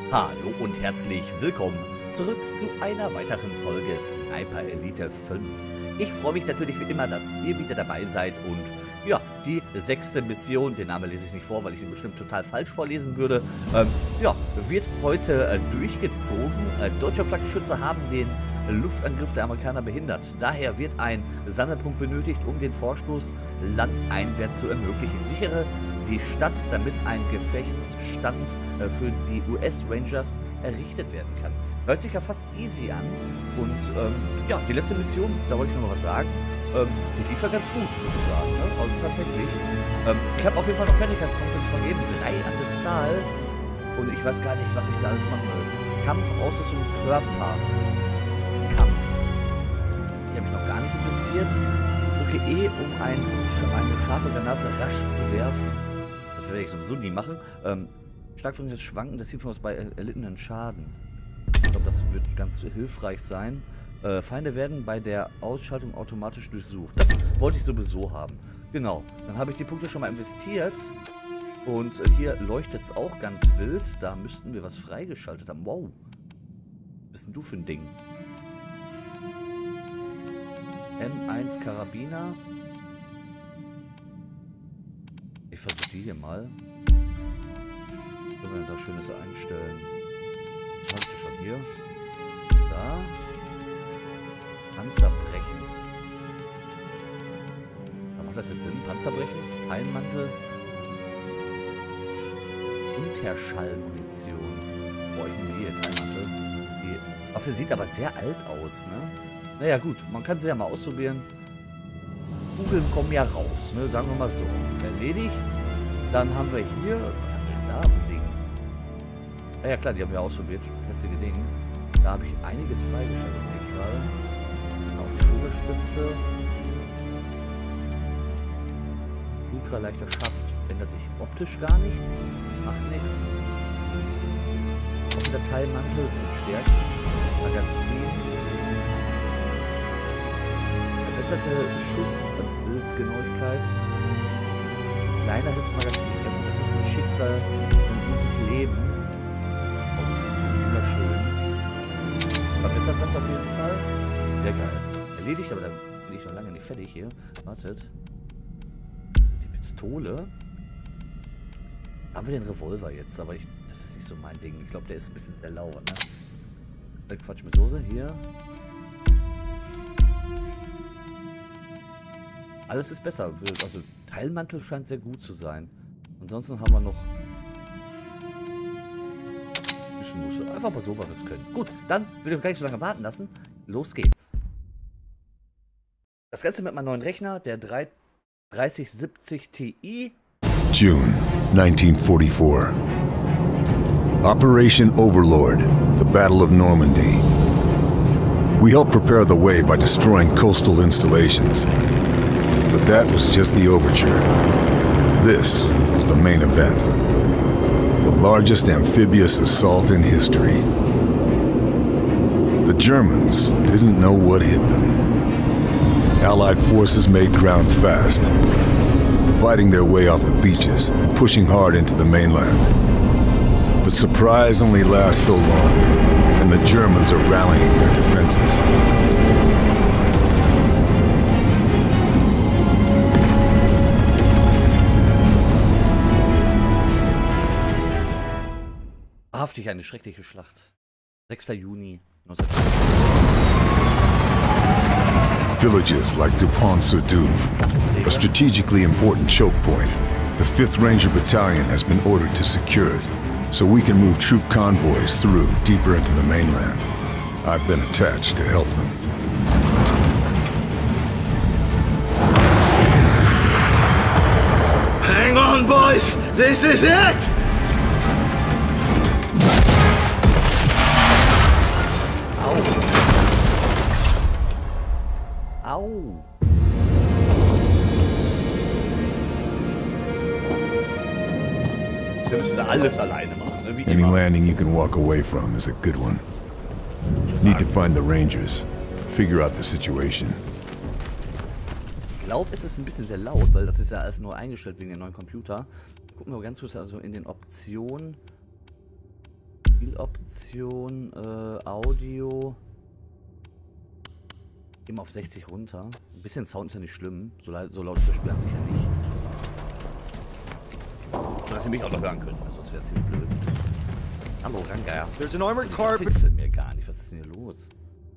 Hallo und herzlich willkommen zurück zu einer weiteren Folge Sniper Elite 5. Ich freue mich natürlich wie immer, dass ihr wieder dabei seid und ja, die 6. Mission, den Namen lese ich nicht vor, weil ich ihn bestimmt total falsch vorlesen würde, wird heute durchgezogen. Deutsche Flakgeschütze haben den Luftangriff der Amerikaner behindert. Daher wird ein Sammelpunkt benötigt, um den Vorstoß landeinwärts zu ermöglichen. Sichere die Stadt, damit ein Gefechtsstand für die US-Rangers errichtet werden kann. Hört sich ja fast easy an. Und ja, die letzte Mission, da wollte ich noch was sagen, die lief ja ganz gut, muss ich sagen. Ne? Also tatsächlich. Ich habe auf jeden Fall noch Fertigkeitspunkte zu vergeben, 3 an der Zahl. Und ich weiß gar nicht, was ich da alles machen will. Kampf, Ausrüstung, Körper. Kampf. Die habe ich noch gar nicht investiert. Drücke E, um eine scharfe Granate rasch zu werfen. Das werde ich sowieso nie machen. Starkfreundliches Schwanken des Zielführers bei erlittenen Schaden. Ich glaube, das wird ganz hilfreich sein. Feinde werden bei der Ausschaltung automatisch durchsucht. Das wollte ich sowieso haben. Genau. Dann habe ich die Punkte schon mal investiert. Und hier leuchtet es auch ganz wild. Da müssten wir was freigeschaltet haben. Wow. Was bist denn du für ein Ding? M1 Karabiner. Ich versuche die hier mal. Was können wir denn da Schönes einstellen? Was habe ich schon hier? Da. Panzerbrechend. Da macht das jetzt Sinn? Panzerbrechend? Teilmantel? Unterschallmunition. Boah, ich nehme hier Teilmantel. Die Waffe sieht aber sehr alt aus, ne? Naja gut, man kann sie ja mal ausprobieren. Kugeln kommen ja raus, ne? Sagen wir mal so. Erledigt. Dann haben wir hier... Was haben wir denn da für ein Ding? Ja klar, die haben wir ausprobiert. Hässliche Ding. Da habe ich einiges freigeschaltet, denke ich gerade. Auf die Schulterspitze. Ultraleichter Schaft. Ändert sich optisch gar nichts. Macht nichts. Auch der Teilmantel zum stärksten. Magazin. Verbesserte Schussbildgenauigkeit. Kleineres Magazin. Das ist ein Schicksal und unser Leben. Und wunderschön. Verbessert das auf jeden Fall. Sehr geil. Erledigt, aber da bin ich noch lange nicht fertig hier. Wartet. Die Pistole. Haben wir den Revolver jetzt, aber das ist nicht so mein Ding. Ich glaube, der ist ein bisschen sehr lau, ne? Quatsch mit Soße. Hier. Alles ist besser. Also Teilmantel scheint sehr gut zu sein. Ansonsten haben wir noch ein bisschen Musse. Einfach mal so, was wir es können. Gut, dann will ich gar nicht so lange warten lassen. Los geht's. Das Ganze mit meinem neuen Rechner, der 3070 Ti. June 1944. Operation Overlord, the Battle of Normandy. We helped prepare the way by destroying coastal installations. But that was just the overture. This is the main event. The largest amphibious assault in history. The Germans didn't know what hit them. Allied forces made ground fast, fighting their way off the beaches and pushing hard into the mainland. But surprise only lasts so long, and the Germans are rallying their defenses. Wahrhaftig eine schreckliche Schlacht. 6. Juni 1940. Villages like Dupont-sur-Douve, a strategically important choke point. The 5th Ranger Battalion has been ordered to secure it, so we can move troop convoys through deeper into the mainland. I've been attached to help them. Hang on, boys! This is it! Au! Wir müssen da alles alleine machen, ne? Wie Any immer. landing you can walk away from is a good one. Need to find the Rangers. Figure out the situation. Ich glaube, es ist ein bisschen sehr laut, weil das ist ja alles nur eingestellt wegen dem neuen Computer. Gucken wir mal ganz kurz also in den Optionen. Spieloption, Audio. Immer auf 60 runter. Ein bisschen Sound ist ja nicht schlimm. So laut ist das Spiel an sich ja nicht. So dass ihr mich auch noch hören könnt, sonst wäre es ziemlich blöd. Hallo, Ranga. There's an armored car. Gefällt mir gar nicht. Was ist denn hier los?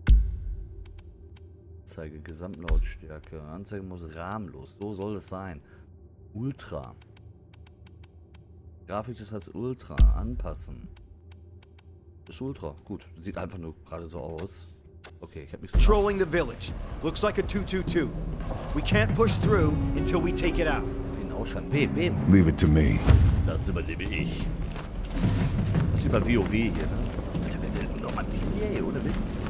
Anzeige, Gesamtlautstärke. Anzeige muss rahmenlos. So soll es sein. Ultra. Grafik, das heißt Ultra. Anpassen. Das ist Ultra. Gut. Sieht einfach nur gerade so aus. Okay, ich hab mich so. Patrolling the village. Looks like a 222. We can't push through until we take it out. Wie ein Ausstand. Wem? Leave it to me. Das überlebe ich. Das ist wie bei WoW hier, ne? Alter, wer will denn Normandie, ey? Ohne Witz.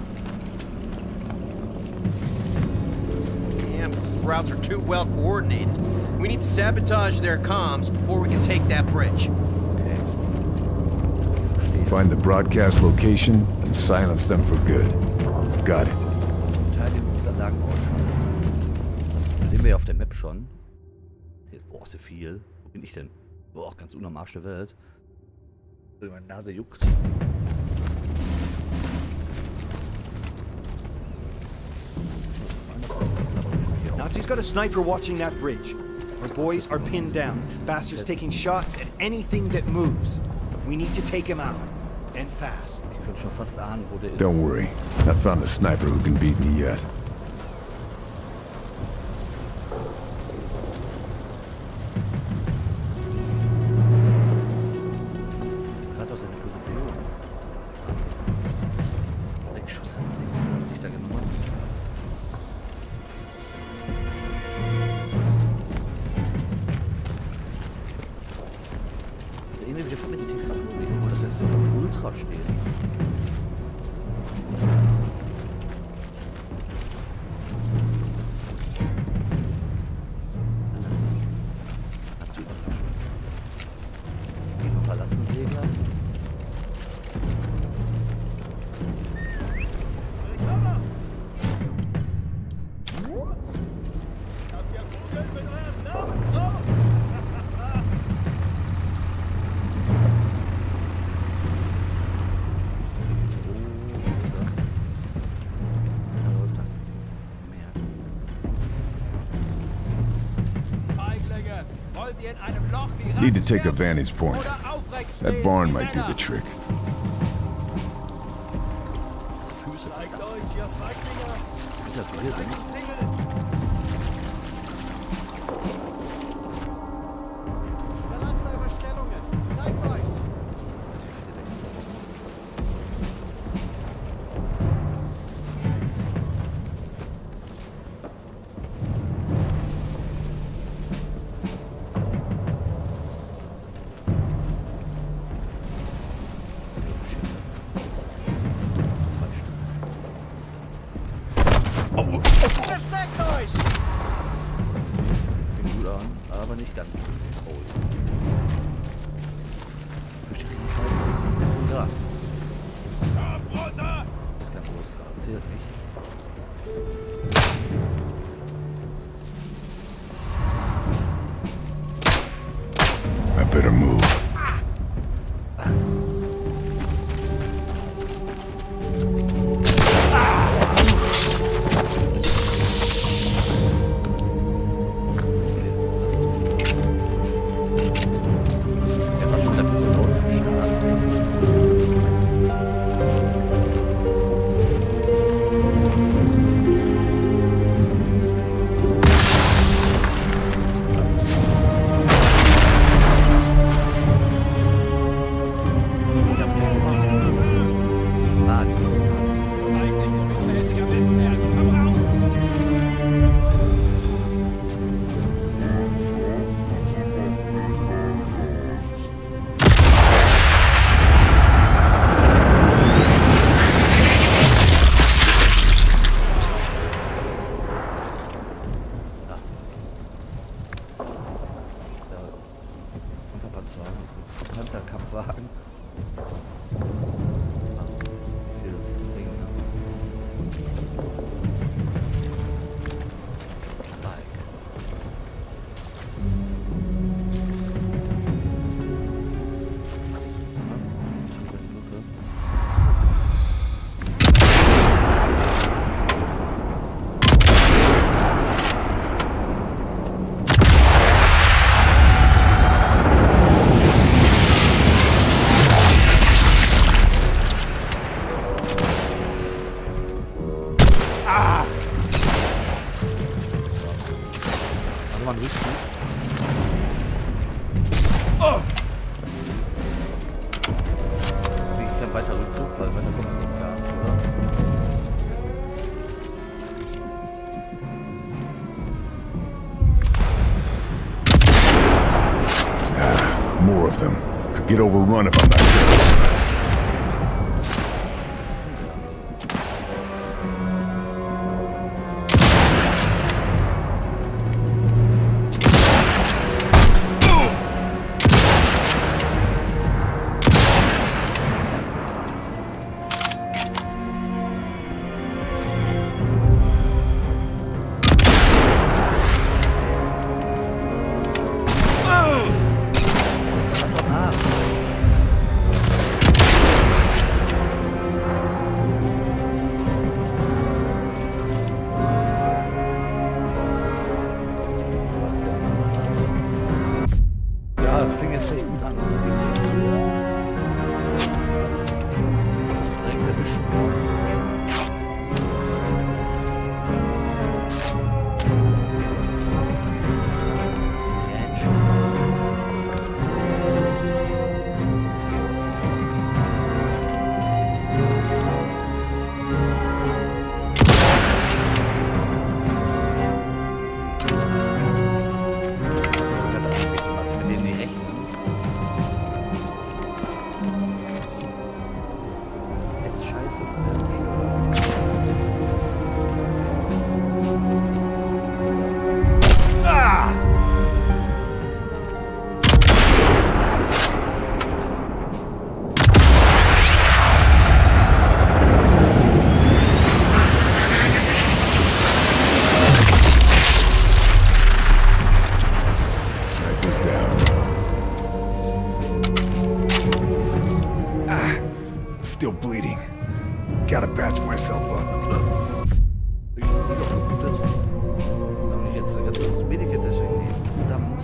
Damn, routes are too well coordinated. We need to sabotage their comms before we can take that bridge. Okay. Ich verstehe. Find the broadcast location and silence them for good. Got it. Verteidigungsanlagen ausschalten. Das sehen wir ja auf der Map schon. Boah, ist ja viel. Wo bin ich denn? Boah, ganz unten am Arsch der Welt. Meine Nase juckt. Nazi's got a sniper watching that bridge. Our boys are pinned down. Bastards taking shots at anything that moves. We need to take him out. And fast. Ich könnte schon fast ahnen, wo der ist. Don't worry. I've found a sniper who can beat me yet. Gerade aus seiner Position. 6 Schuss hat er da genommen. Irgendwie wieder von mir die Textur, wo das jetzt so von Ultra steht. Dazu überraschen. Gehen wir Ballastensegler. Need to take a vantage point. That barn might do the trick. Füße, Alter. Ist das, wo wir sind? Verlasst eure Stellungen. Zeigt euch. Was, wie viele da hinten? Versteckt euch! Fängt gut an, aber nicht ganz gesehen. Oh. Verstehe ich den Scheiß aus. Gras. Das ist kein hohes Gras, zählt nicht. I better move. Der war schon dafür so raus im Start. Panzerkampfwagen. Was? Wie viel Dinge, ne? Like. weiter Rückzug, weil weiter kommen wir nicht da, Ah, more of them. Could get overrun if I'm not careful. Das fing jetzt nicht gut an. Direkt erwischt worden. Still bleeding. Gotta patch myself up. Haben die jetzt ein ganzes Medikit deswegen nehmen? Verdammt.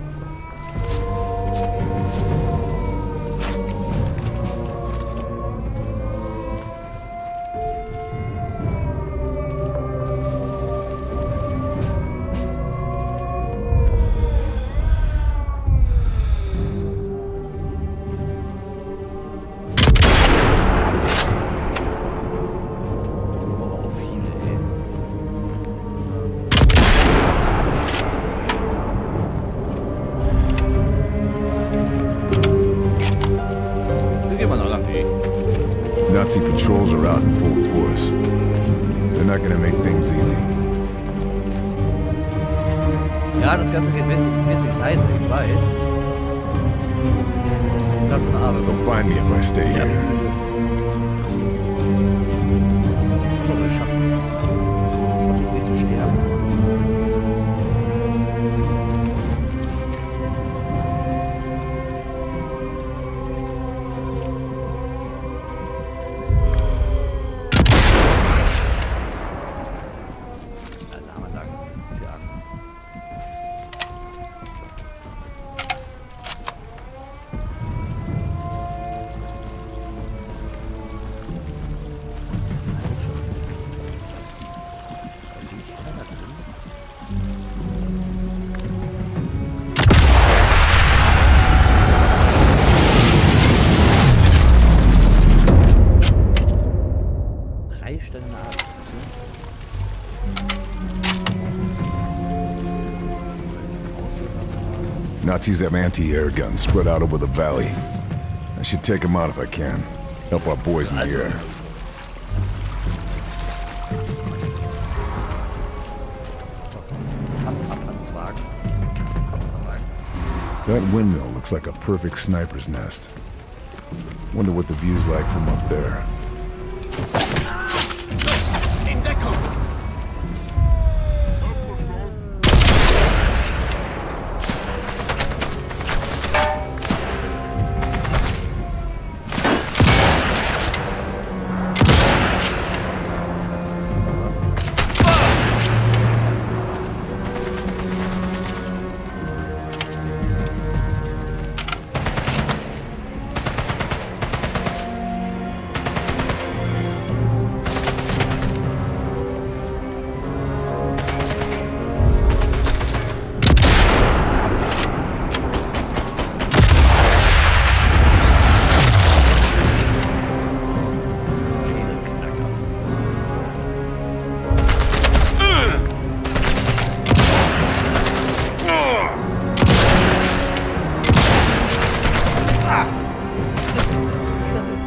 Nazi patrols are out in full force. They're not gonna make things easy. Ja, das Ganze geht ein bisschen leiser, ich weiß. Davon aber. They'll find me if I stay here. So, wir schaffen es. Versuchen nicht zu sterben. Nazis have anti-air guns spread out over the valley. I should take them out if I can. Help our boys in the air. That windmill looks like a perfect sniper's nest. Wonder what the view's like from up there.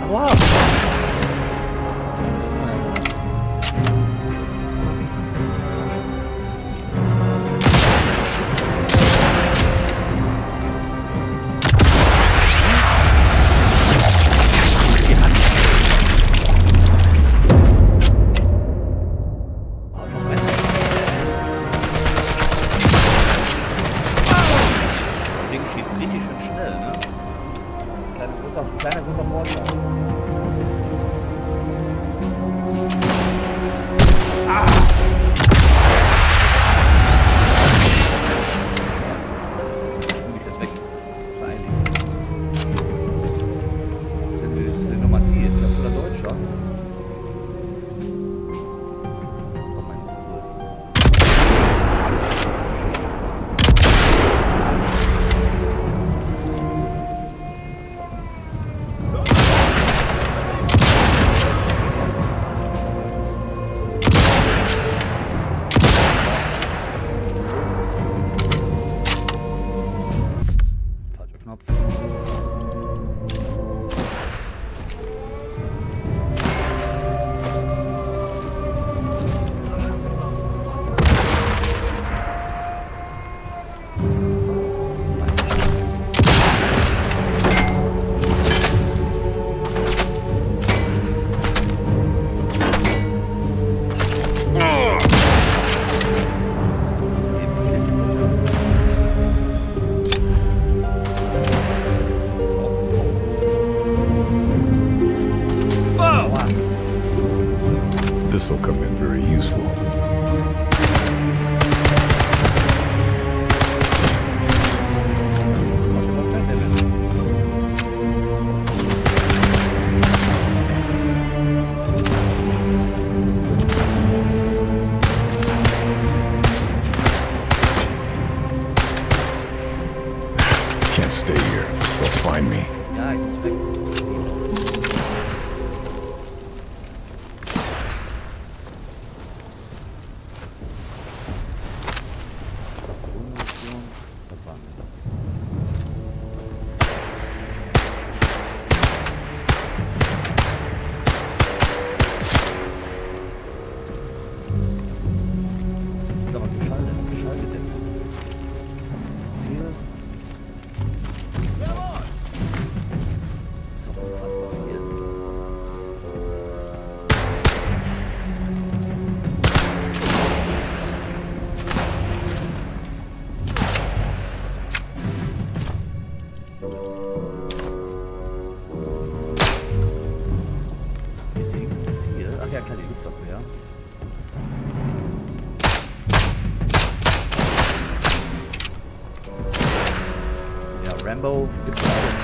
Wow. Kleiner großer Vorteil. Spule ich das weg. Das ist eilig. Das ist die Normandie, jetzt ja voller Deutscher. Oh mein Gott. This will come in very useful. Can't stay here. They'll find me. Ja, ich muss weg. Unfassbar viel. Hier ist irgendein Ziel. Ach ja, klar, die Luftabwehr. Ja, Rambo gibt alles.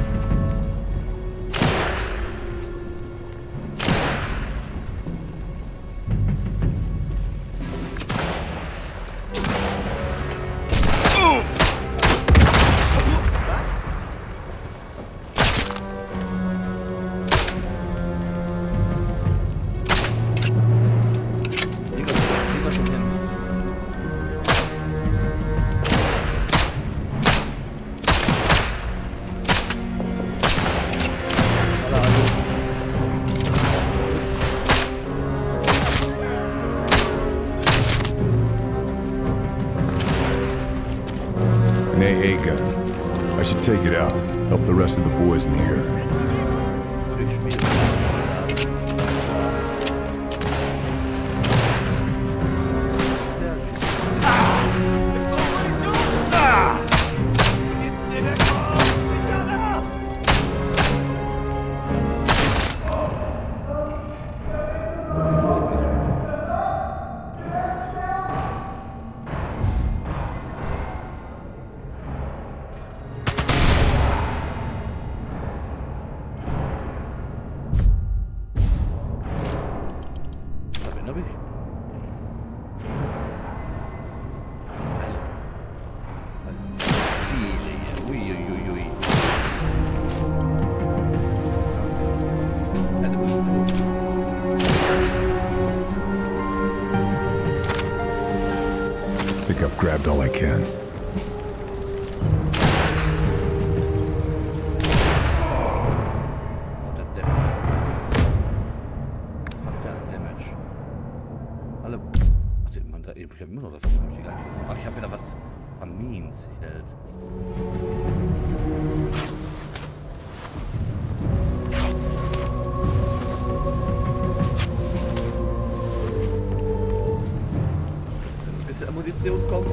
An AA gun. I should take it out. Help the rest of the boys in the area. I think I've grabbed all I can. What a damn Ich habe immer noch was auf meinem Tiger. Ach, ich habe wieder was Amins hält. Ein bisschen Munition kommt.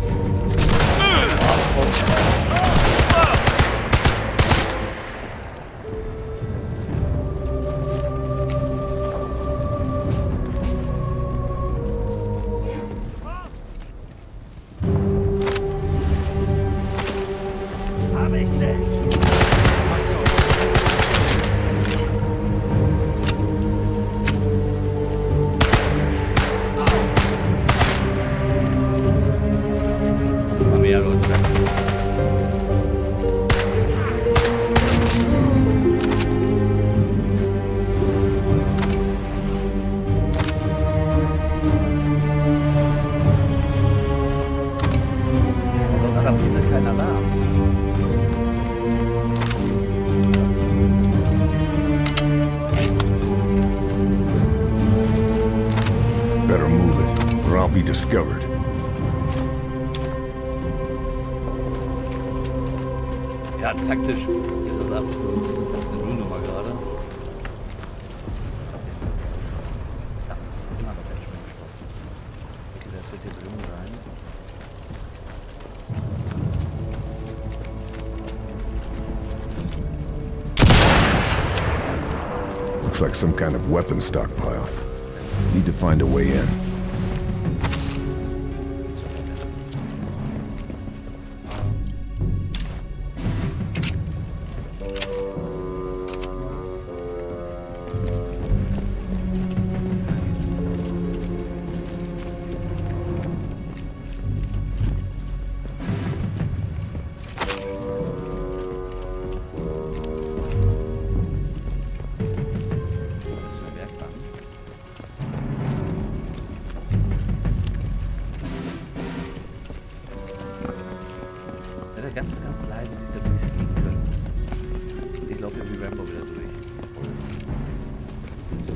Better move it, or I'll be discovered. Ja, taktisch ist das absolut eine Nullnummer gerade. Ja, immer noch kein Sprengstoff. Okay, das wird hier drin sein. Looks like some kind of weapon stockpile. Need to find a way in. Ganz, ganz leise sich da durchsneaken können. Und ich laufe wie Rambo wieder durch. So.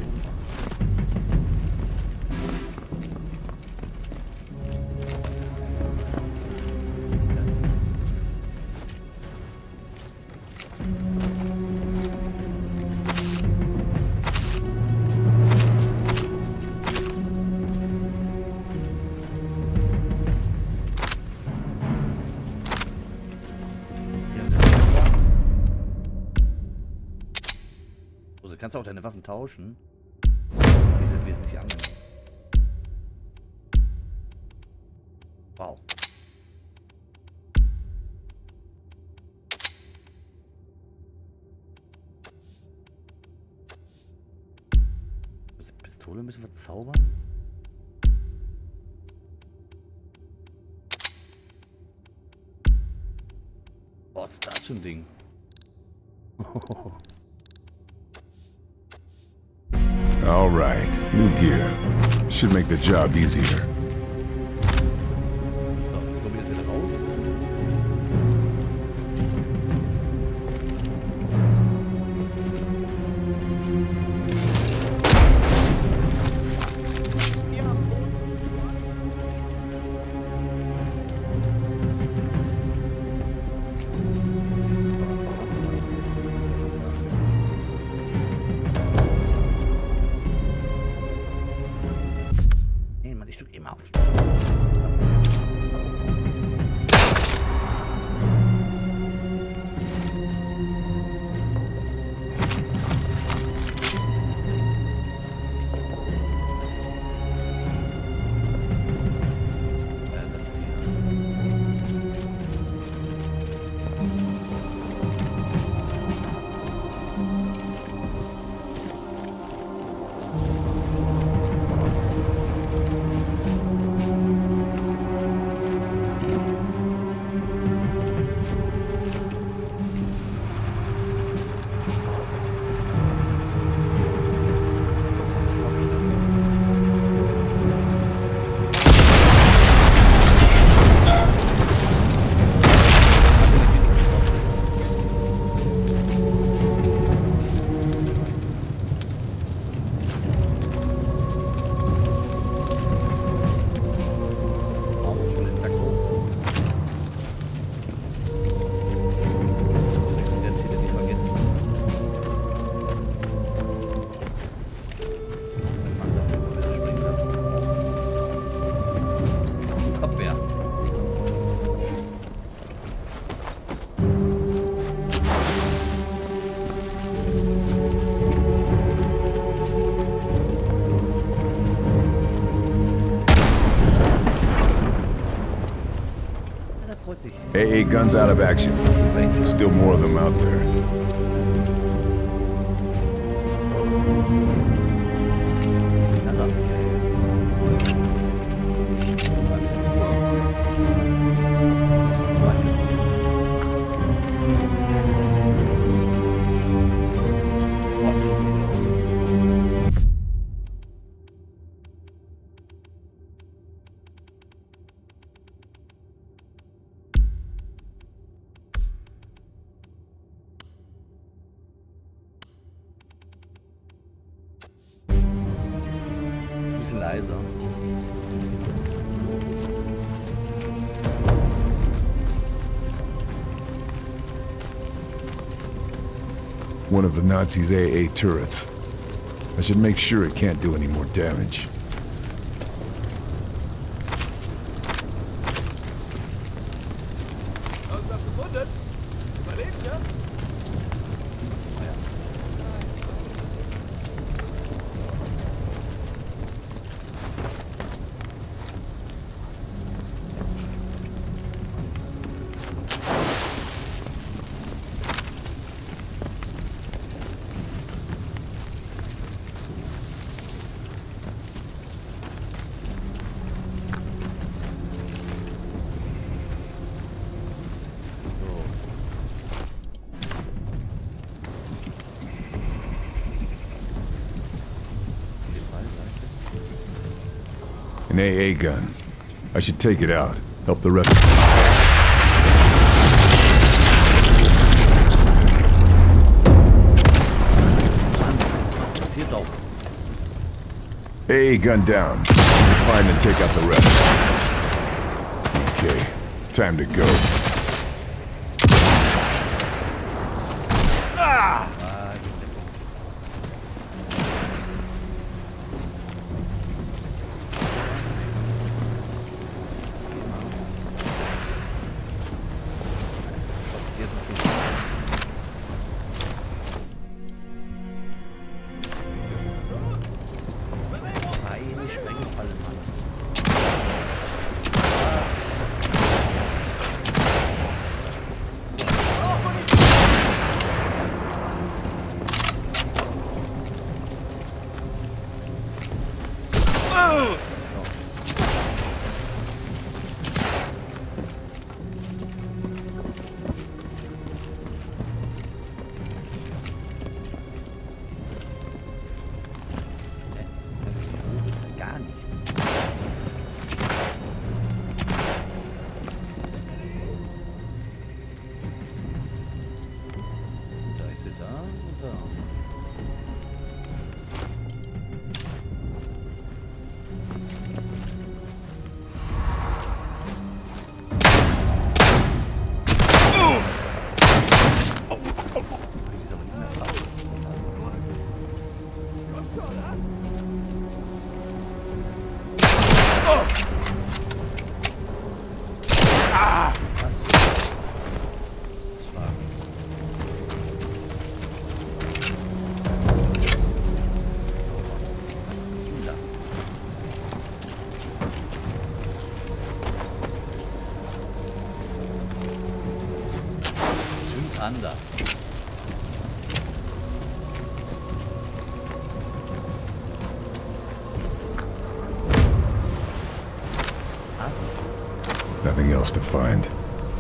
Kannst du auch deine Waffen tauschen? Die sind wesentlich angenehm. Wow. Die Pistole müssen wir zaubern? Boah, ist das schon ein Ding. All right, new gear. Should make the job easier. So, kommen wir jetzt wieder raus? AA guns out of action. Still more of them out there. Leiser. One of the Nazis' AA turrets. I should make sure it can't do any more damage. An AA gun. I should take it out. Help the rest. AA gun down. Find and take out the rest. Okay, time to go. Ander. Nothing else to find.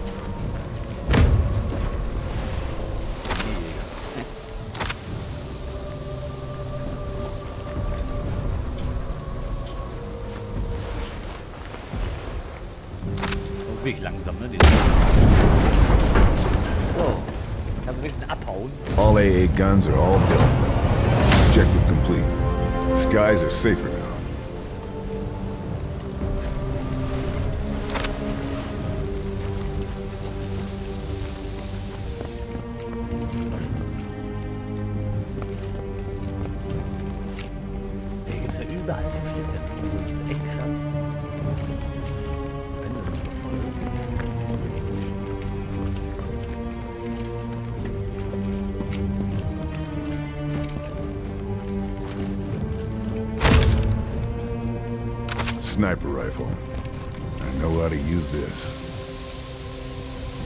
Wirklich langsam, ne? So. Kannst du ein bisschen abhauen? All AA guns are all dealt with. Objective complete. Skies are safer now. Hier gibt's ja überall Verstecke. Das ist echt krass. Wenn das ist voll. Sniper rifle. I know how to use this.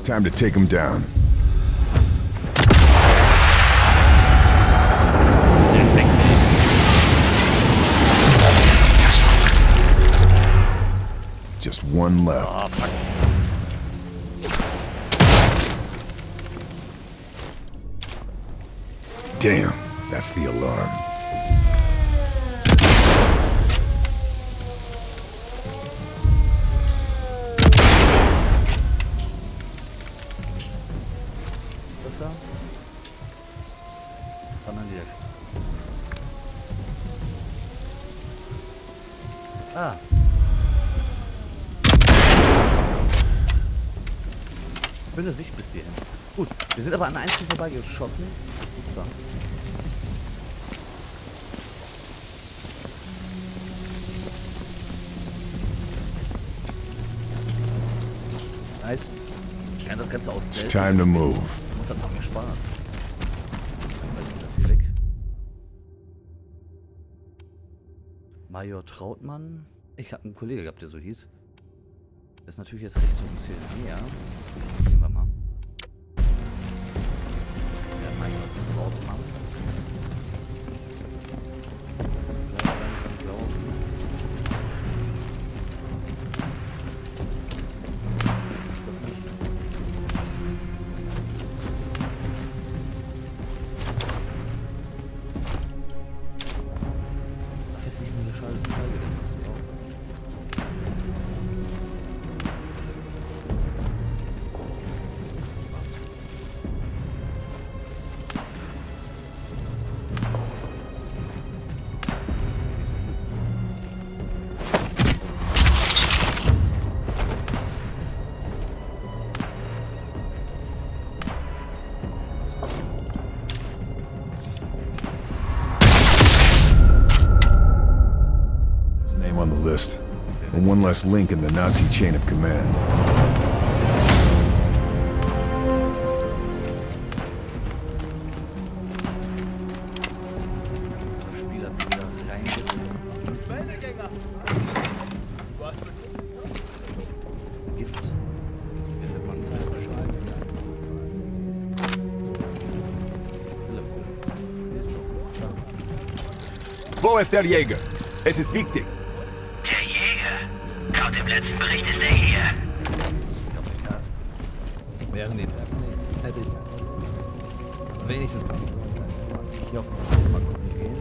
Time to take him down. Just one left. Oh, fuck. Damn, that's the alarm. Was ist das da? Bandaliert. Ah. Bin Sicht bis hierhin. Gut, wir sind aber an einem Ziel vorbeigeschossen. Upsa. Nice. Ich kann das Ganze It's ausstellen. time to move. Und dann macht mir Spaß. Was ist denn das hier weg? Major Trautmann. Ich habe einen Kollegen gehabt, der so hieß. Das ist natürlich jetzt rechts uns hier näher. Gehen wir mal. Der Major Trautmann. Das nicht. Das ist nicht nur eine Schallgerät. His name on the list. And one less link in the Nazi chain of command. Der Spieler hat sich wieder reingebissen. Gift. Hier ist man Telefon. Ist doch da. Wo ist der Jäger? Es ist wichtig. Der Jäger? Laut dem letzten Bericht ist er hier. Ich hoffe, ich tat. Wären die Treppen nicht, hätte ich wenigstens Hier auf den mal gucken gehen.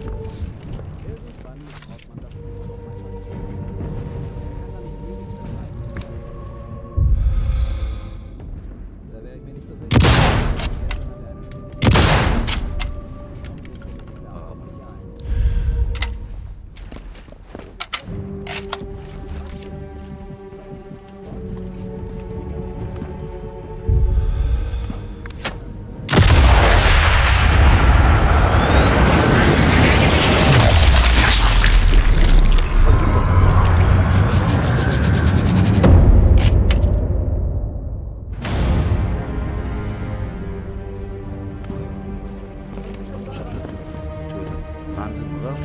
da wäre ich mir nicht so sicher. Scharfschütze getötet. Wahnsinn, oder?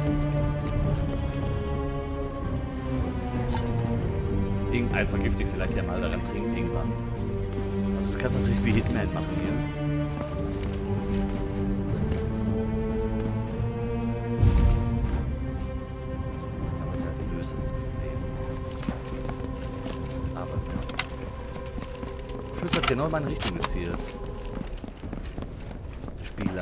Irgendein vergiftet vielleicht, der mal daran trinkt irgendwann. Also du kannst das nicht wie Hitman machen hier. Aber es ist halt ein gelöstes Problem. Aber ja. Fluss hat genau in meine Richtung gezielt. Der Spieler.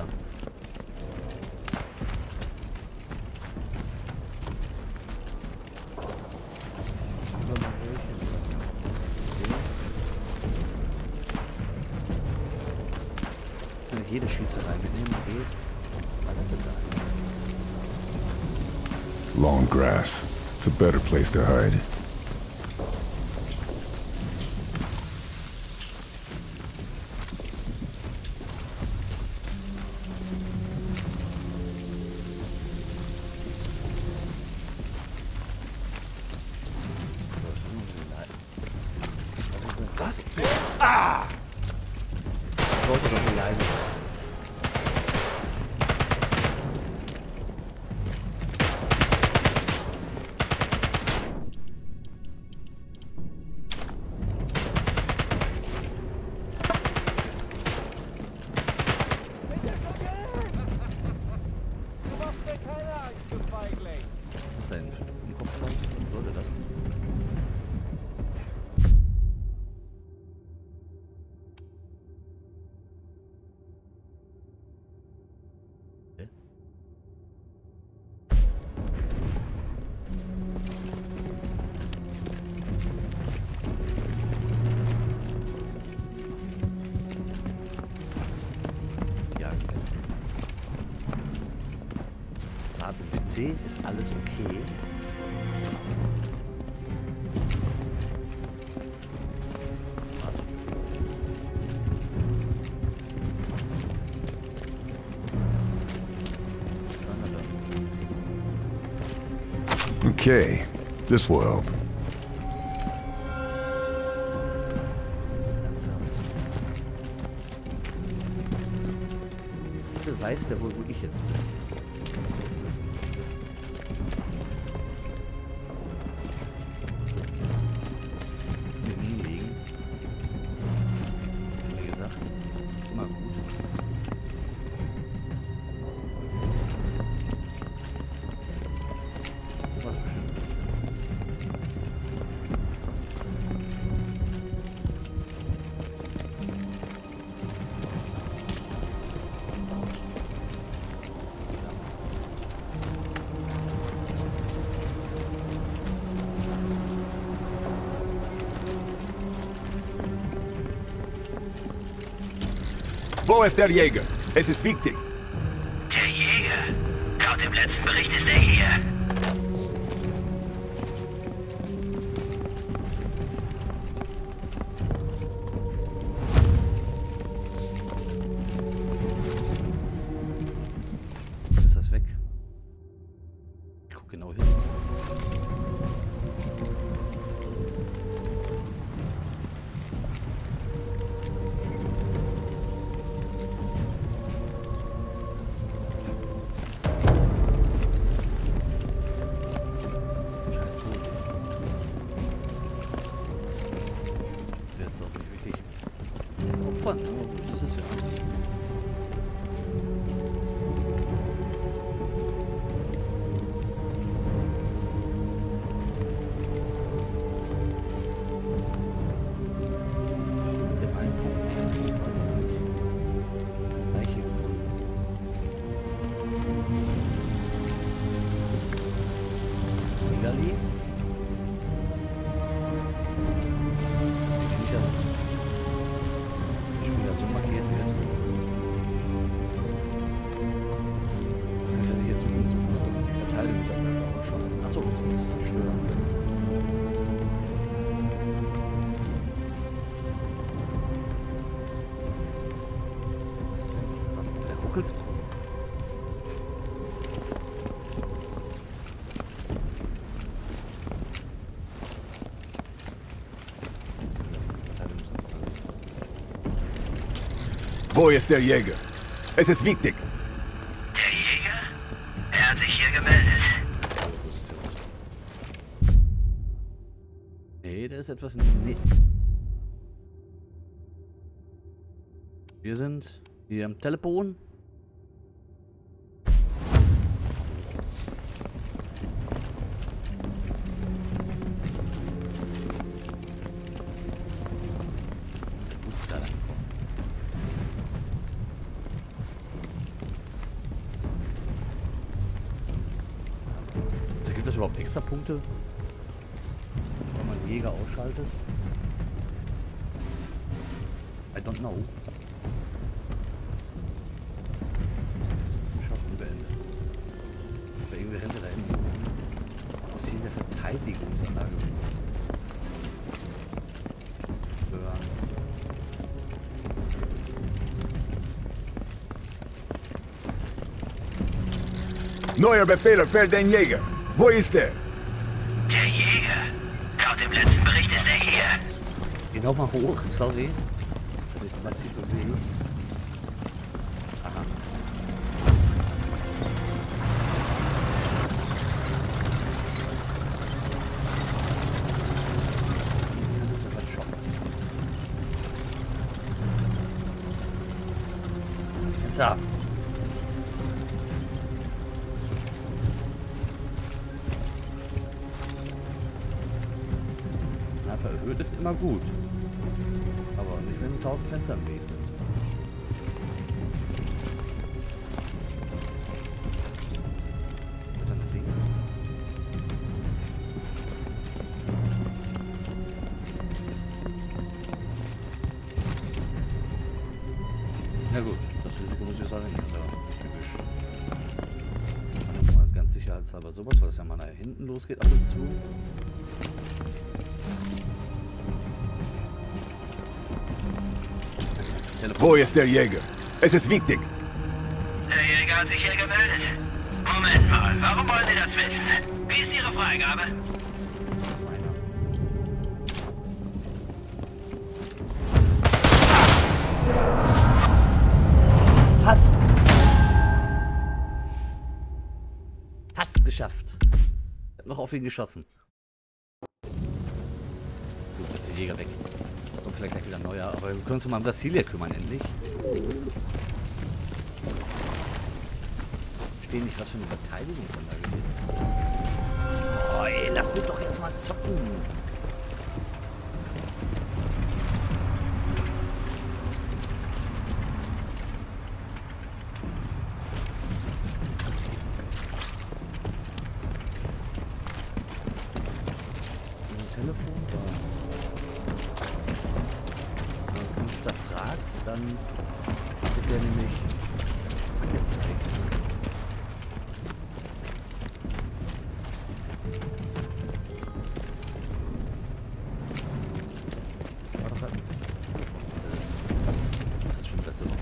Jede Schießerei mitnehmen geht. Long grass. It's a better place to hide. Was? Ah! Sollte doch nur leise sein. PC ist alles okay. Okay, this will help. Ernsthaft. Weiß der wohl, wo ich jetzt bin? Das sollte man schon wissen. Ich will nie legen. Wie gesagt, immer gut. Was bestimmt. Wo ist der Jäger? Es ist wichtig. Der Jäger? Laut dem letzten Bericht ist er hier. Ist das weg? Ich guck genau hin. Scheiß Pose. Jetzt auch nicht wirklich opfern, aber gut ist es ja. Dem einen Punkt, was ist mit dem Leiche gefunden? Egali? Wenn nicht das Spieler so markiert wird. Dass ich jetzt so eine Verteidigungsanlage ausschauen. Achso, das ist zerstören. Der Ruckelspunkt. Was ist denn da für eine Verteidigungsanlage? Wo ist der Jäger? Es ist wichtig. Der Jäger? Er hat sich hier gemeldet. Position. Nee, der ist etwas. Nee. Wir sind hier am Telefon. Wo ist der denn? Gibt es überhaupt extra Punkte, wenn man Jäger ausschaltet? I don't know. Schaffen beendet. Aber irgendwie rennt er da hinten rum. Was hier in der Verteidigungsanlage? Neuer Befehl für den Jäger. Wo ist er? Der Jäger? Laut dem letzten Bericht ist er hier. Geh nochmal hoch, sorry. Dass sich massiv bewegt. Aha. Kann das sofort shoppen. Das Fenster. Sniper erhöht ist immer gut. Aber nicht, wenn 1000 Fenster im Weg sind. Weiter nach links. Na gut, das Risiko muss ich sagen, ist ja gewischt. Mal ganz sicher sicherheitshalber sowas, weil es ja mal nach hinten losgeht ab und zu. Wo ist der Jäger? Es ist wichtig. Der Jäger hat sich hier gemeldet. Moment mal, warum wollen Sie das wissen? Wie ist Ihre Freigabe? Fast. Fast geschafft. Ich hab noch auf ihn geschossen. Gut, jetzt ist der Jäger weg. Da kommt vielleicht gleich wieder ein neuer, aber wir können uns mal um Brasilia kümmern, endlich. Verstehe nicht, was für eine Verteidigungsanlage geht. Oh ey, lass mich doch jetzt mal zocken. Telefon da. Wenn man uns da fragt, dann wird der nämlich angezeigt. War doch ein Telefon. Das ist schon das im Haus.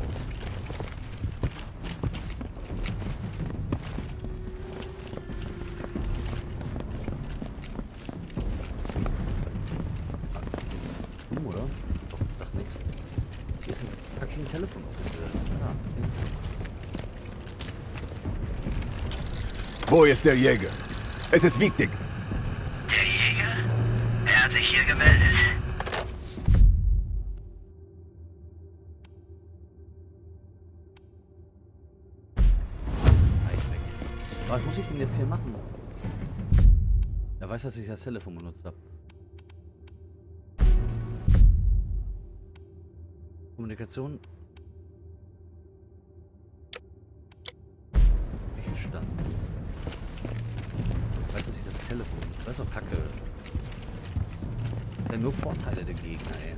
Oder? Doch, sagt nichts. Hier ist ein fucking Telefon aufgestellt. Ja, jetzt. Wo ist der Jäger? Es ist wichtig. Der Jäger? Er hat sich hier gemeldet. Ist weit weg. Was muss ich denn jetzt hier machen? Er weiß, dass ich das Telefon benutzt habe. Kommunikation. Stand. Ich weiß, dass ich das Telefon nicht. Das ist doch Kacke. Ja, nur Vorteile der Gegner, ey.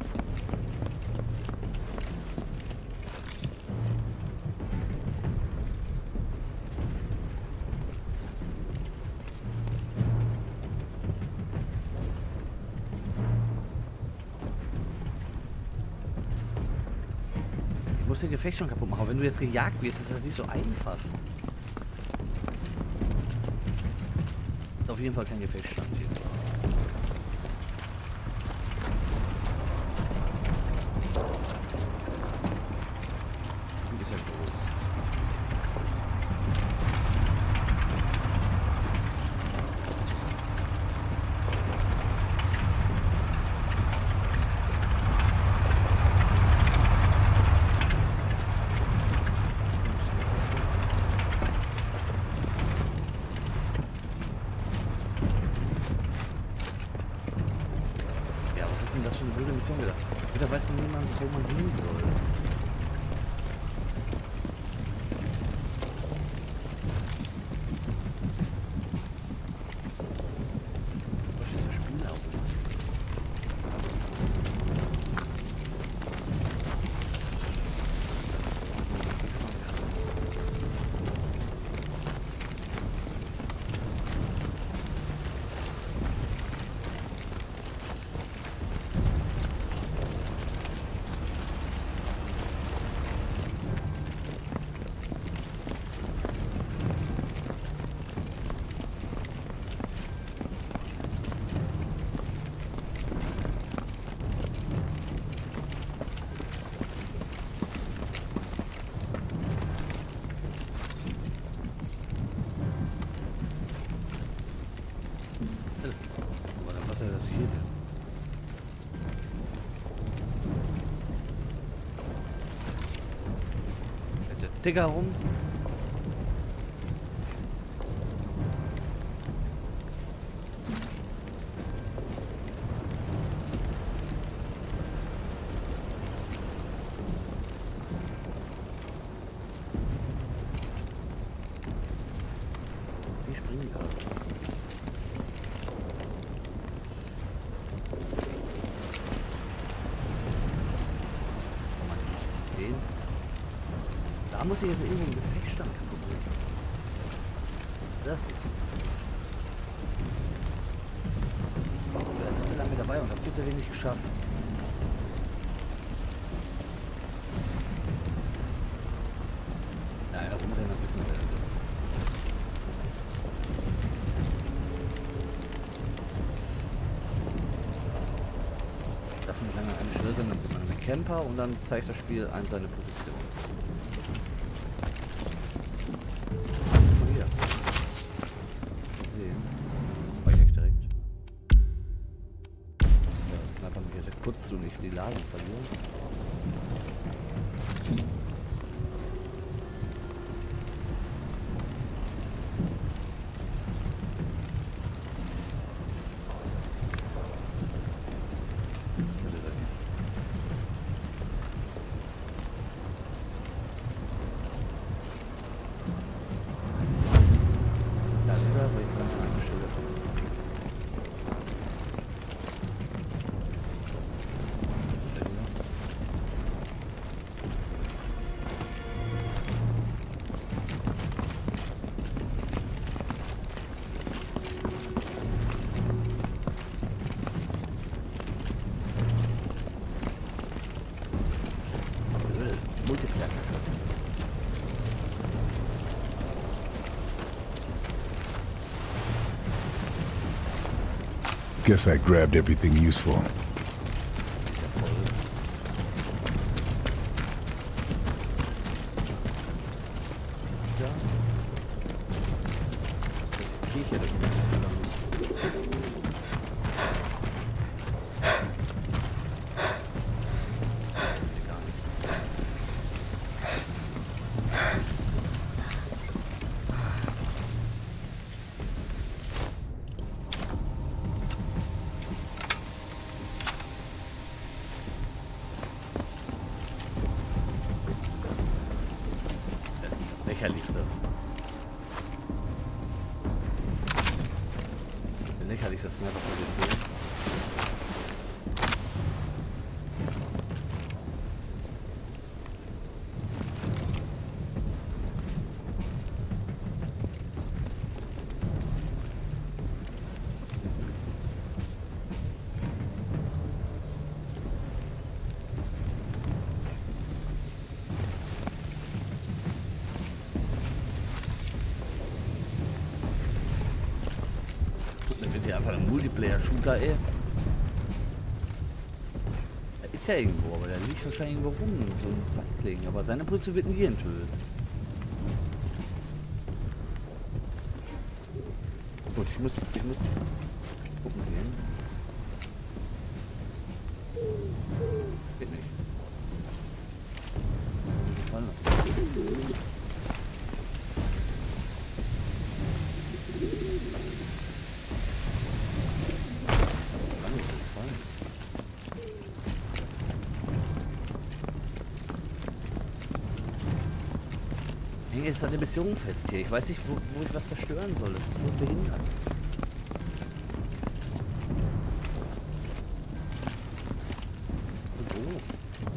Du musst den Gefecht schon kaputt machen. Wenn du jetzt gejagt wirst, ist das nicht so einfach. Ist auf jeden Fall kein Gefechtsstand hier. Die ist ja groß. Das ist schon eine blöde Mission wieder. Wieder weiß man niemand, wo man hin soll. Was ist das Spiel auch? Aber was ist das hier denn? Der Digger rum. Ich springe gerade. Da muss ich jetzt irgendwo einen Gefechtsstand kaputt machen. Das ist so. Ich bin viel zu lange dabei und habe viel zu wenig geschafft. Naja, rumrennen ein bisschen. Darf nicht lange eine Stelle sein, dann ist man mit Camper und dann zeigt das Spiel an seine Position. Mal hier. Mal sehen. War ich direkt. Ja, das Sniper mich jetzt kurz und nicht die Ladung verlieren. Guess I grabbed everything useful. Lächerlichste. Lächerlich, das Sniper-Position. Einfach ein Multiplayer-Shooter, ey. Er ist ja irgendwo, aber der liegt wahrscheinlich irgendwo rum, so ein Feigling. Aber seine Position wird nie enthüllt. Gut, ich muss gucken gehen. Geht nicht. Gefallen lassen. Ist eine Mission fest hier. Ich weiß nicht, wo ich was zerstören soll. Das ist so behindert. Doof.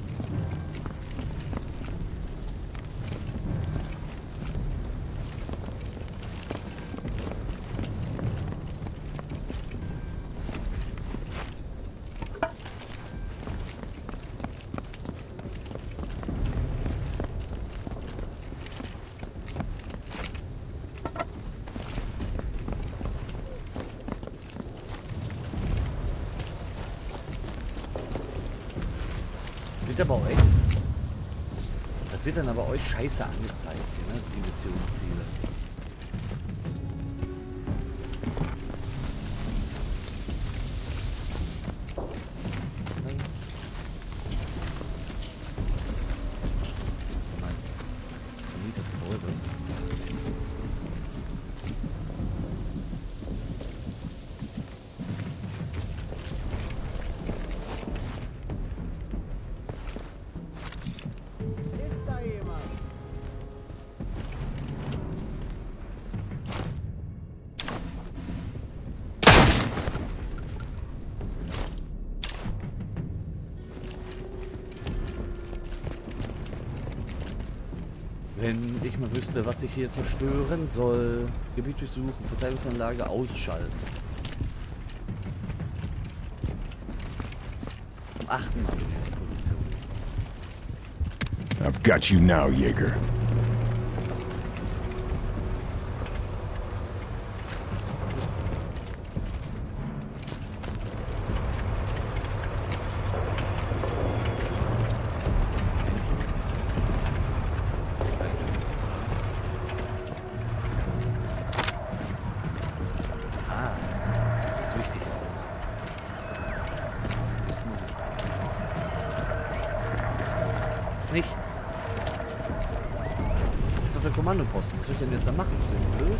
Aber euch. Das wird dann aber euch scheiße angezeigt, hier, ne? Die Missionsziele. Nein. Nicht das Gebäude. Wenn ich mal wüsste, was ich hier zerstören soll. Gebiet durchsuchen, Verteidigungsanlage ausschalten. Am 8. Mal in der Position. I've got you now, Jaeger. Nichts. Das ist doch der Kommandoposten. Was soll ich denn jetzt da machen? Ich bin blöd.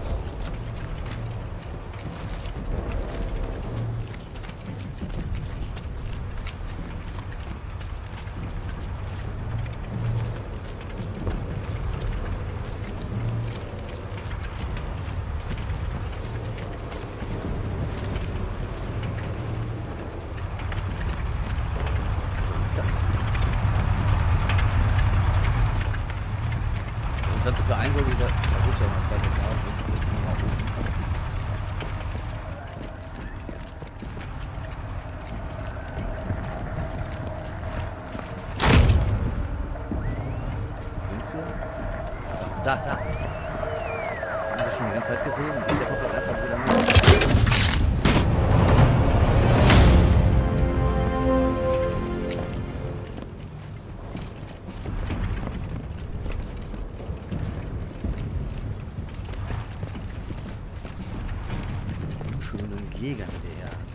Das ist der eindeutige, da wird ja mal 2 Etagen. Links hier? Da. Haben wir das schon die ganze Zeit gesehen? Der kommt doch einfach wieder mit. Jäger, der ist.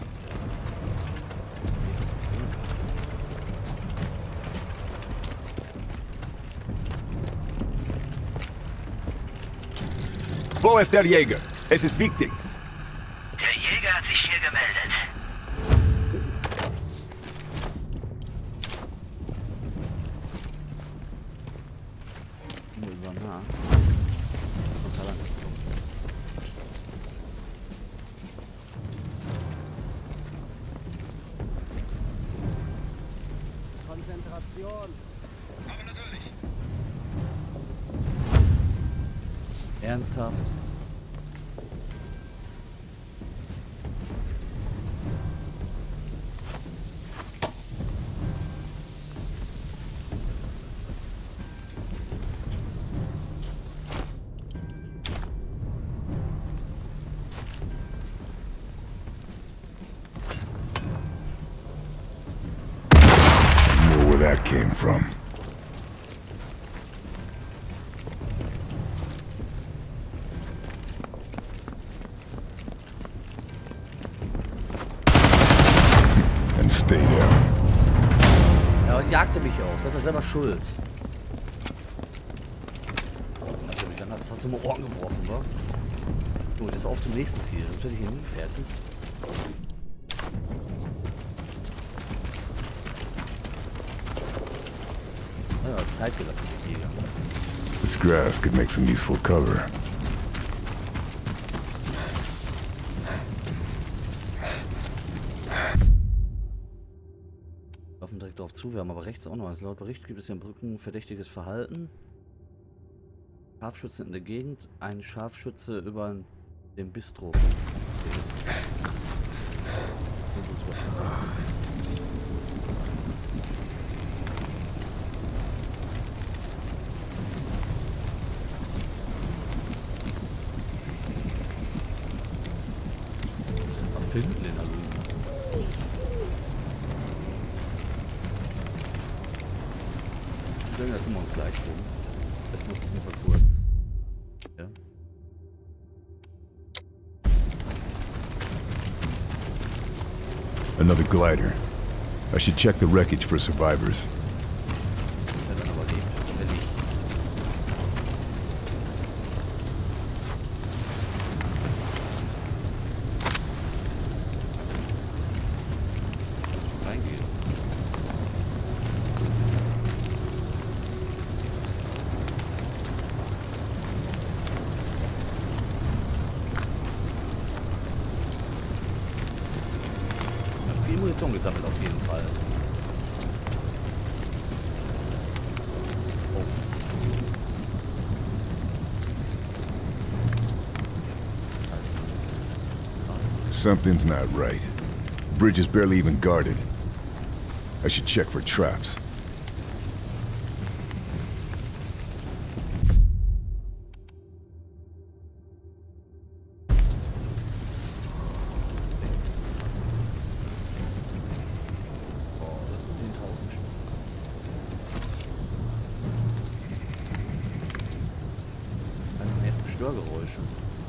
Wo ist der Jäger? Es ist wichtig. Der Jäger hat sich hier gemeldet. Konzentration. Aber natürlich. Ernsthaft? Where that came from. And stay down. Ja, und jagte mich auf. Das hat er selber Schuld. Natürlich, dann hat er fast immer Ohren geworfen, wa? Gut, jetzt auf zum nächsten Ziel. Sonst werde ich hier nie fertig. Ja, Zeit gelassen, die Jäger. This grass could make some useful cover. Laufen direkt darauf zu. Wir haben aber rechts auch noch eins. Laut Bericht gibt es hier in Brücken verdächtiges Verhalten. Scharfschützen in der Gegend. Ein Scharfschütze über dem Bistro. Finden in der Lüge. Dann kümmern wir uns gleich drum. Das muss ich nur kurz. Ja. Another glider. I should check the wreckage for survivors. Der dann aber lebt, wenn nicht. Reingehen. Viel Munition gesammelt auf jeden Fall. Oh. Something's not right. The bridge is barely even guarded. I should check for traps. Oh, das sind 10.000 Stück. Störgeräusche.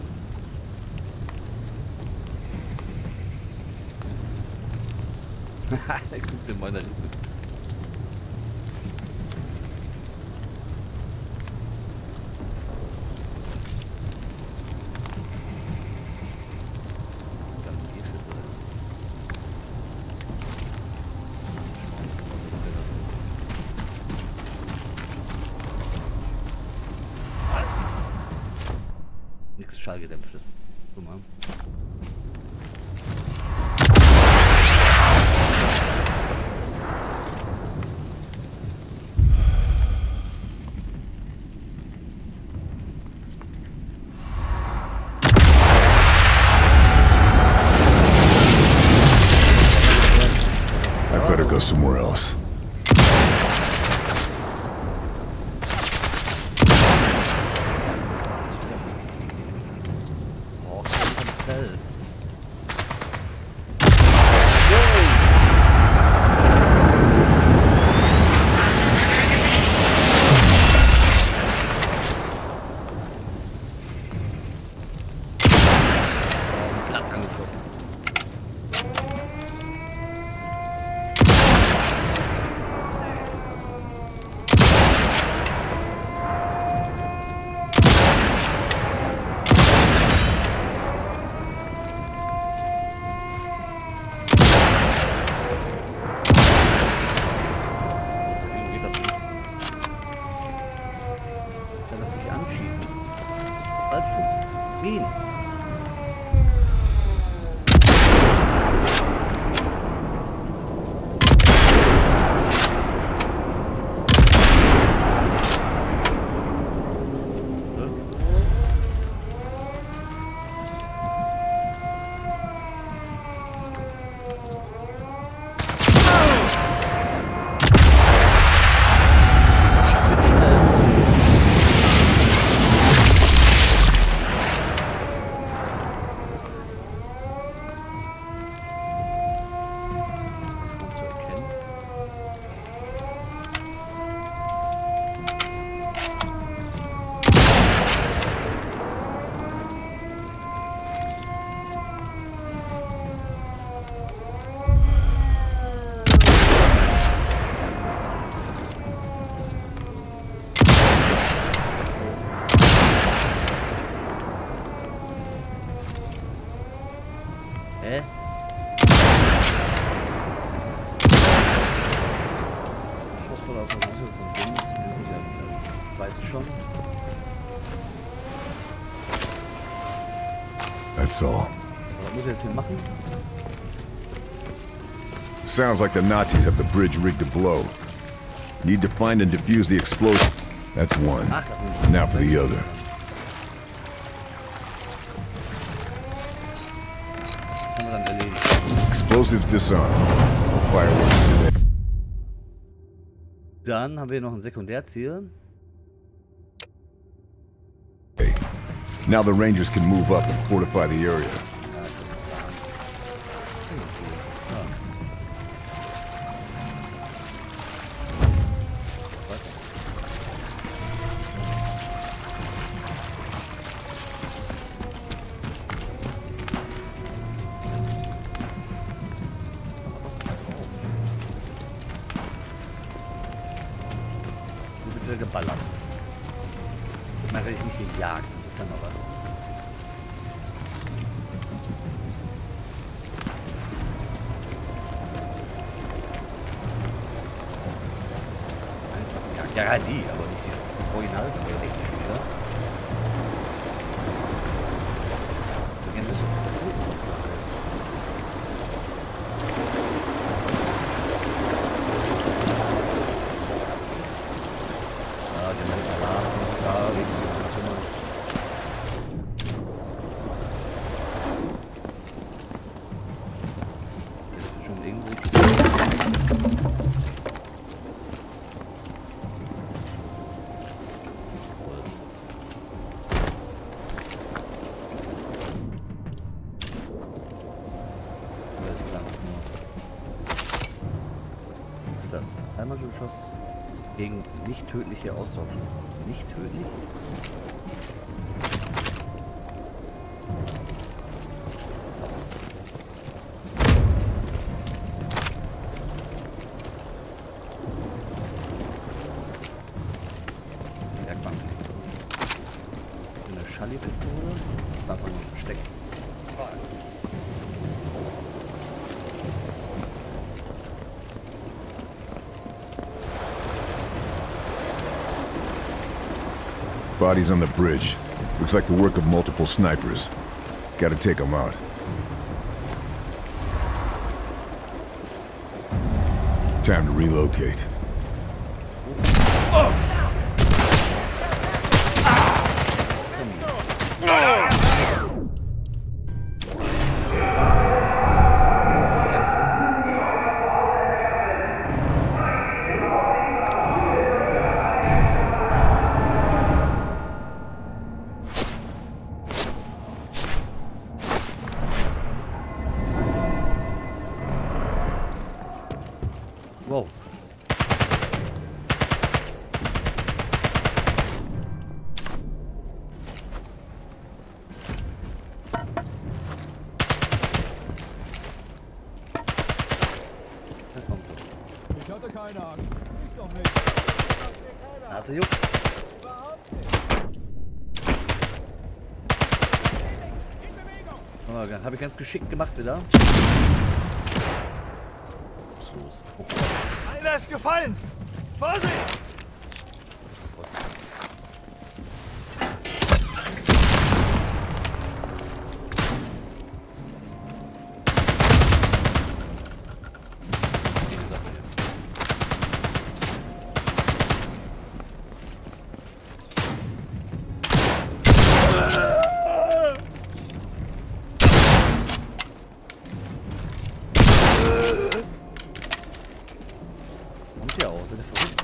Der guckt in meiner Lippe. Garantierschütze. Nichts Schallgedämpftes. Guck mal. I better go somewhere else. Oh, kein Zelt. Platt angeschlossen. Wie geht das nicht? Kann das sich anschießen? Falsch rum. Wen? Das kommt zu erkennen. So. Hä? Schuss voll aus der Hose von links. Das weiß ich schon. That's all. Was muss ich jetzt hier machen? Sounds like the Nazis have the bridge rigged to blow. Need to find and defuse the explosive. That's one. Ach, das sind Now for the other. Das haben wir dann erledigt. Explosives disarmed. Fireworks today. Dann haben wir noch ein Sekundärziel. Now the Rangers can move up and fortify the area. Ja, das ist ein Plan. Ziel. Ja. Weiter. Wir sind wieder geballert. Man werde ich nicht gejagt, das ist ja noch was. Ja, die, aber nicht die Original, aber die echten Spieler. Übrigens ist das der Totenmonster ist. Ja, den Alarm ist da, wegen dem Zimmer. Was ist das? Dreimal Schuss gegen nicht tödliche Austauschen. Nicht tödlich? Eine Schalli-Pistole. Einfach nur versteckt. Bodies on the bridge. Looks like the work of multiple snipers. Gotta take them out. Time to relocate. Wow. Da kommt er. Ich hatte keine Angst. Ich doch nicht. Hatte Juck. Oh, habe ich ganz geschickt gemacht wieder. Was ist los? Oh. Einer ist gefallen! Vorsicht! Die Sache hier. Kommt ja auch, sind verrückt.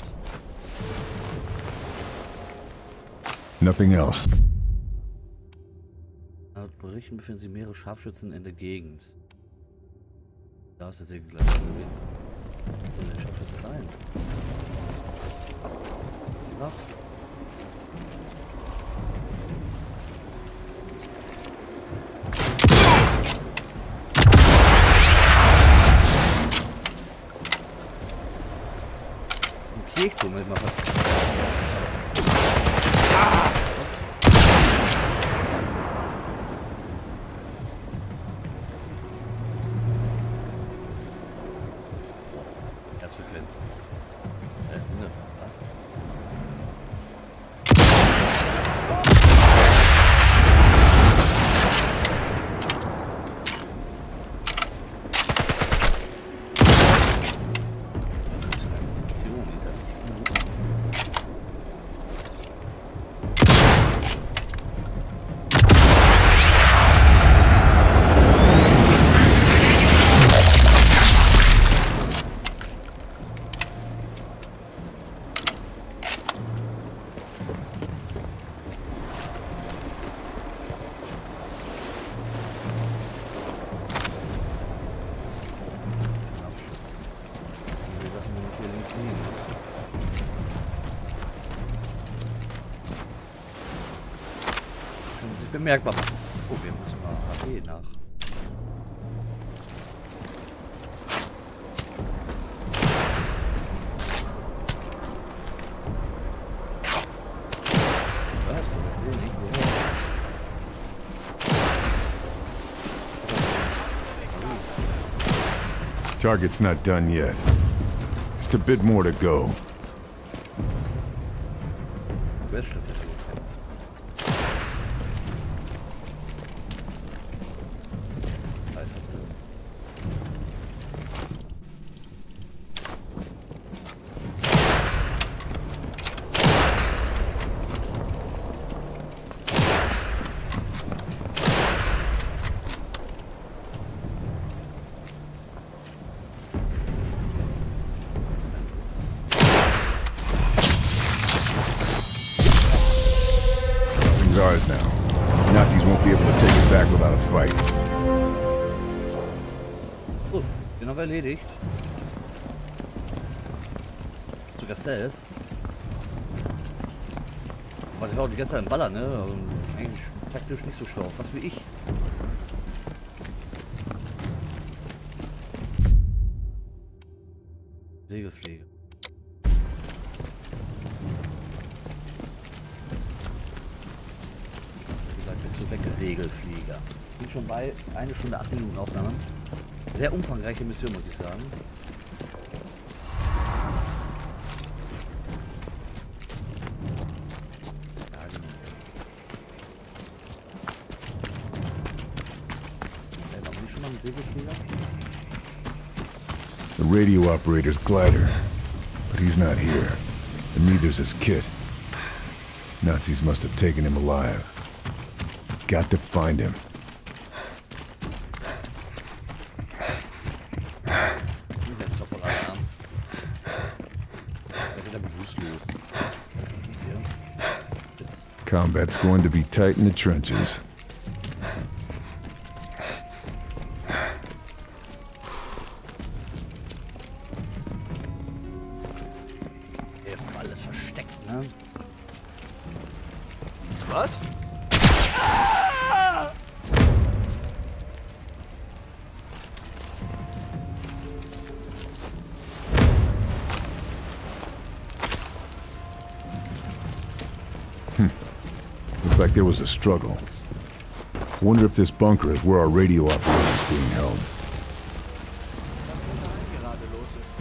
Nothing else. Laut Berichten befinden sich mehrere Scharfschützen in der Gegend. Da ist der Segel gleich gewinnt. Und den Scharfschützen rein. Ach. Im Kirchturm mit mal Herzfrequenz. Ne, was? Was ist das für eine Munition? Die ist ja nicht gut. Scharfschützen. Die lassen wir hier links liegen. Können sich bemerkbar machen. Oh, wir müssen mal AP nach. Was? Ich sehe nicht, woher. Target's not done yet. Just a bit more to go. Questschrift dafür gekämpft. Weißer Grill. ours now. The Nazis won't be able to take it back without a fight. Gut, den haben wir erledigt. Sogar Stealth. Aber das war auch die ganze Zeit ein Baller, ne? Also eigentlich taktisch nicht so schlau. Fast wie ich. Segelfliege. Wie weit bist du weg, Segelflieger? Bin schon bei 1 Stunde 8 Minuten Aufnahme. Sehr umfangreiche Mission, muss ich sagen. Ja, genau. Warum nicht schon mal einen Segelflieger? The radio operator's glider, but he's not here, and neither's his kit. Nazis must have taken him alive. Got to find him. Ich werde es doch voll Alarm. Er wird da bewusstlos. Was ist hier? Jetzt. Combat's going to be tight in the trenches. Der Fall ist versteckt, ne? Was? Looks like there was a struggle. Wonder if this bunker is where our radio operator is being held. Gerade los ist.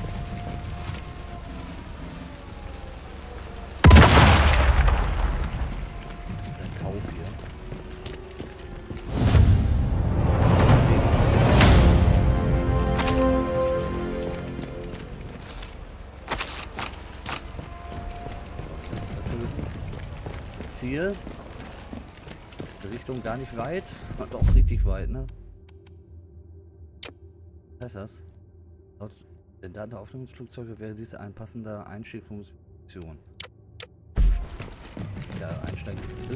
Der Taub hier. Das Ziel. Die Richtung gar nicht weit. Doch richtig weit, ne? Was heißt das? Laut der Daten der Aufnahmeflugzeuge wäre dies ein passender Einstieg für Mission. Ja, einsteigen will.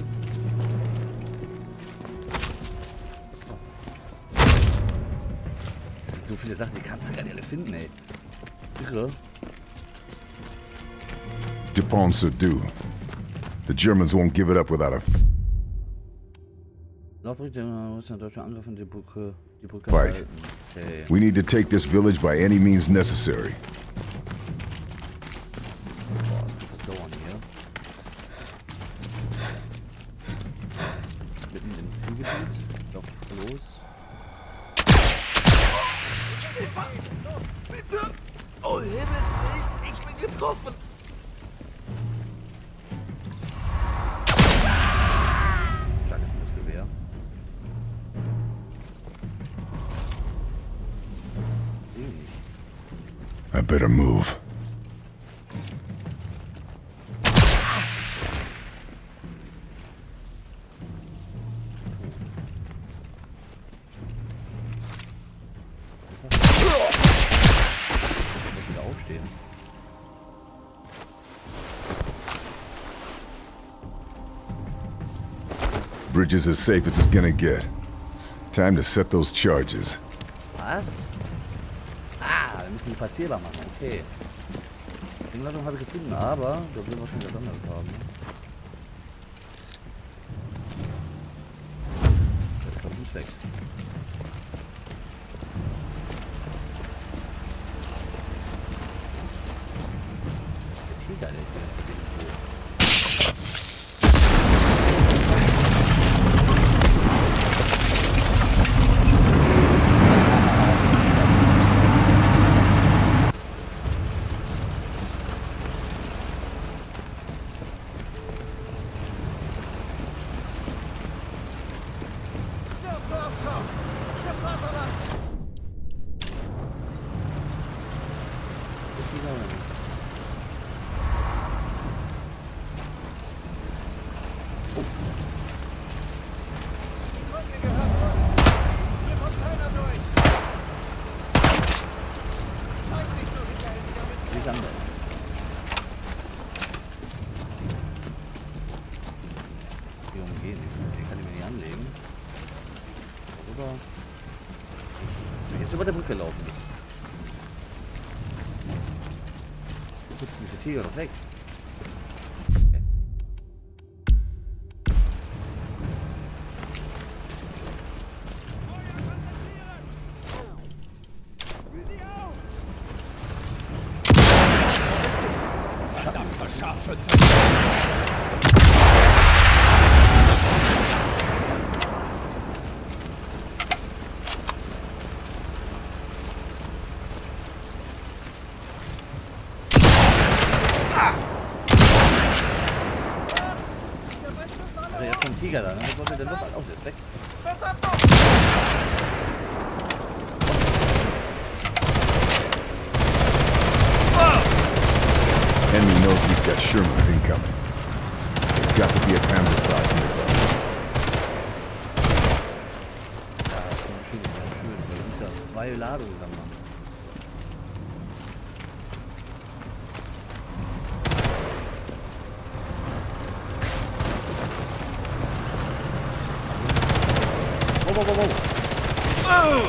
Es sind so viele Sachen, die kannst du gar nicht alle finden, ey. Irre. Dupont-sur-Deux. The Germans won't give it up without a Laut Bericht muss der deutsche Angriff und die Brücke Fight. halten. Okay. We need to take this village by any means necessary. Boah, das wird was dauern hier. Mitten im Zielgebiet. Lauf los. Bitte! Oh, Himmels Willen, ich bin getroffen! Stark ist denn das Gewehr? Sehe ich nicht. I better move. Ich muss wieder aufstehen. Bridge is as safe as it's gonna get. Time to set those charges. Was? Ah, wir müssen die passierbar machen, okay. Springladung habe ich gefunden, aber da will wir schon was anderes haben. Ne? Der Klumpen ist weg. Der Tiger, der ist die ganze Ding cool. Nicht anders. Wir umgehen Jetzt mich der Tiger doch weg. Der hat schon Tiger da, ne? Was wollte der noch? Oh, der ist weg. Enemy knows we've got Shermans incoming. There's got to be a Panzerfaust nearby. Ja, das ist schön, das ist schön. Wir müssen ja 2 Ladungen dann machen. Wow.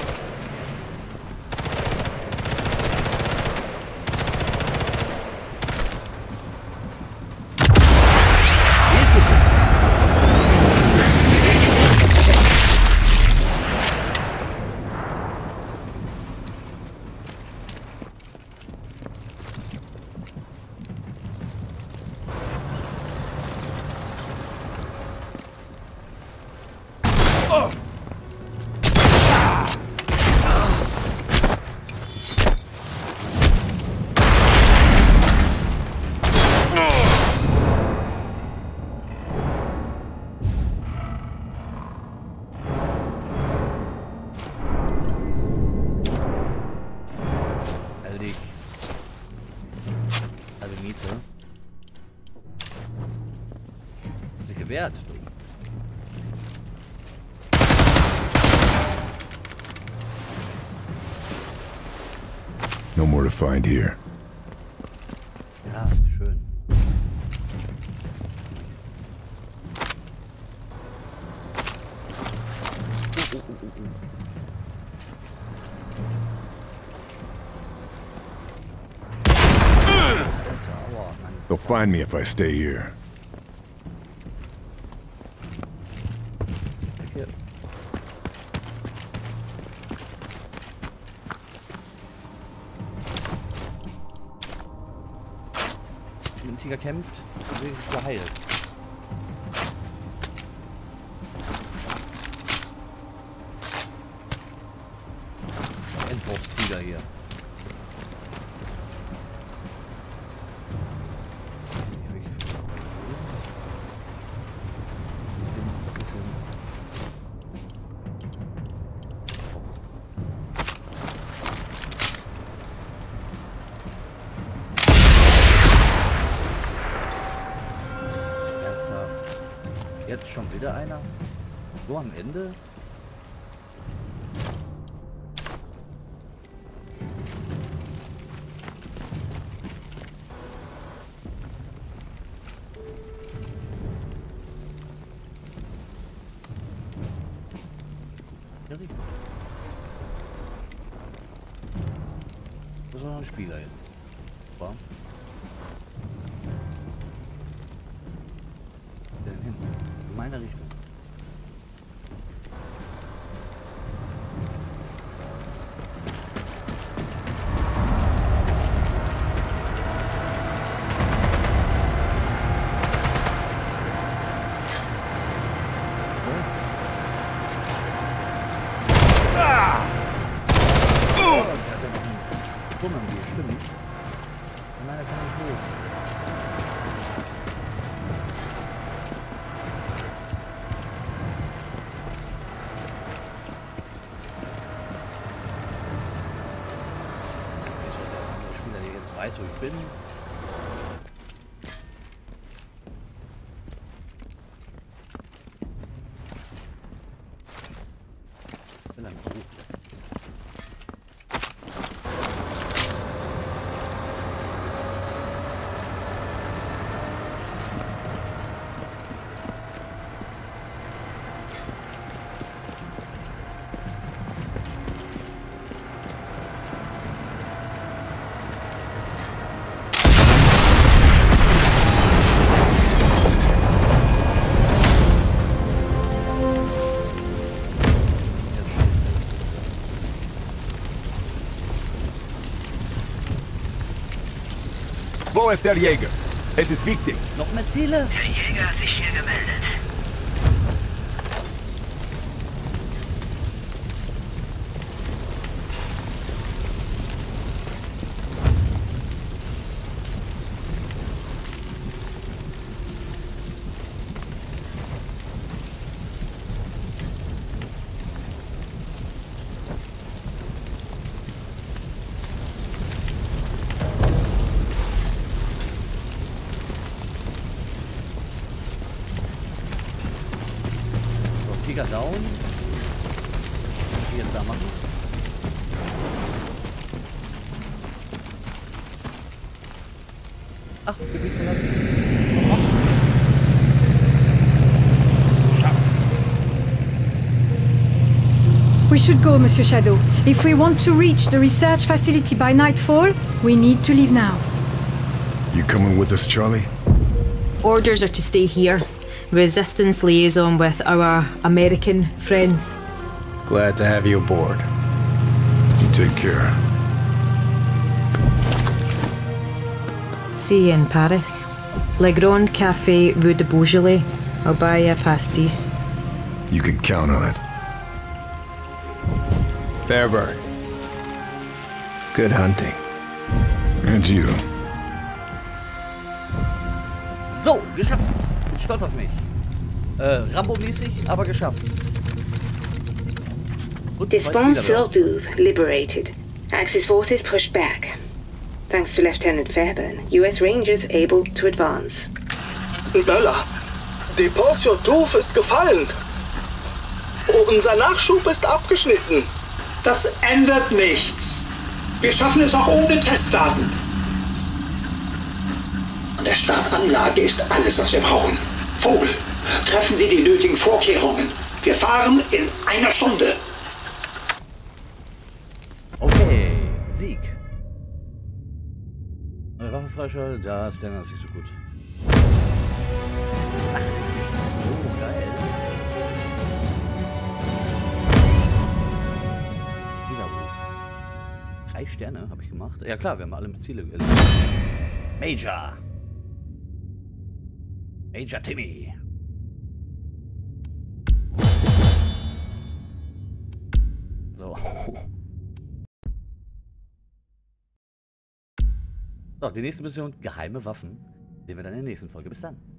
Miete. Hat sich gewehrt, du. No more to find here. Ja, schön. They'll find me if I stay here. Hier. Wenn ein Tiger kämpft, dann ist er geheilt. Endboss-Tiger hier. Jetzt schon wieder einer? So am Ende? Ja, Richtung. Das ist noch ein Spieler jetzt. War? Denn hin? In meine Richtung. Stimmt nicht. Nein, da kann ich hoch. Ist das ein anderer Spieler, der jetzt weiß, wo ich bin? Bin dann hoch. Wo ist der Jäger? Es ist wichtig. Noch mehr Ziele? Der Jäger hat sich hier gemeldet. Tiger down. Was wir jetzt da machen? Ach, Gebiet verlassen. We should go, Monsieur Shadow. If we want to reach the research facility by nightfall, we need to leave now. You coming with us, Charlie? Orders are to stay here. Resistance liaison with our American friends. Glad to have you aboard. You take care. See you in Paris. Le Grand Café Rue de Beaujolais. I'll buy you a pastis. You can count on it. Fair bird. Good hunting. And you. So, geschafft. Bin stolz auf mich. Rambo-mäßig, aber geschafft. Und Despens-sur-Douve liberated. Axis forces pushed back. Thanks to Lieutenant Fairburn, US Rangers able to advance. Bella, Despens-sur-Douve ist gefallen. Unser Nachschub ist abgeschnitten. Das ändert nichts. Wir schaffen es auch ohne Testdaten. An der Startanlage ist alles, was wir brauchen. Vogel, treffen Sie die nötigen Vorkehrungen. Wir fahren in einer Stunde. Okay, Sieg. Neue Waffe freischalten, da ist der nicht so gut. 80, oh geil. Widerruf. 3 Sterne habe ich gemacht. Ja klar, wir haben alle Ziele gelegt. Major. Major Timmy. So. So, die nächste Mission, geheime Waffen, sehen wir dann in der nächsten Folge. Bis dann.